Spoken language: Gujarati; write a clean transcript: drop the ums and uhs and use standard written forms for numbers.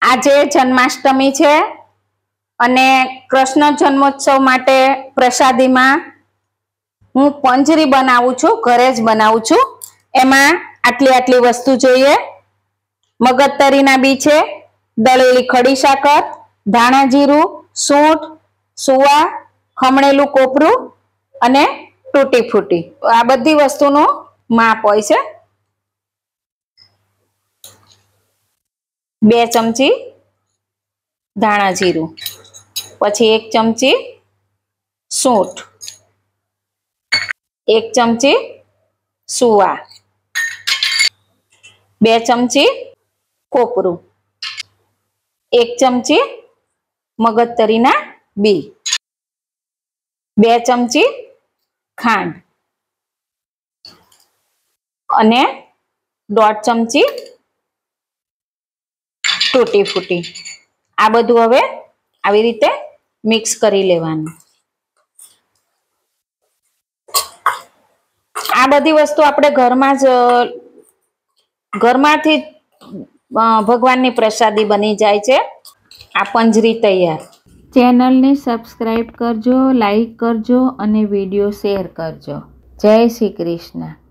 આજે જન્માષ્ટમી છે અને કૃષ્ણ જન્મોત્સવ માટે પ્રસાદીમાં હું પંજરી બનાવું છું, ઘરે જ બનાવું છું। એમાં આટલી વસ્તુ જોઈએ। મગજતરીના બી છે, દળેલી ખડી સાકર, ધાણા જીરું, સૂંઠ, સુવા, ખમણેલું કોપરું અને તૂટી ફૂટી। આ બધી વસ્તુનું માપ હોય છે। 2 ચમચી ધાણા જીરું, પછી 1 ચમચી સૂંઠ, 1 ચમચી સુવા, 2 ચમચી કોપરું, 1 ચમચી મગજતરીના બી, 2 ચમચી ખાંડ અને 1.5 ચમચી તૂટી ફૂટી। આ બધું હવે આવી રીતે મિક્સ કરી લેવાનું। આ બધી વસ્તુ આપણે ઘરમાંથી ભગવાનની પ્રસાદી બની જાય છે। આ પંજરી તૈયાર। ચેનલને સબસ્ક્રાઈબ કરજો, લાઈક કરજો અને વિડીયો શેર કરજો। જય શ્રી કૃષ્ણ।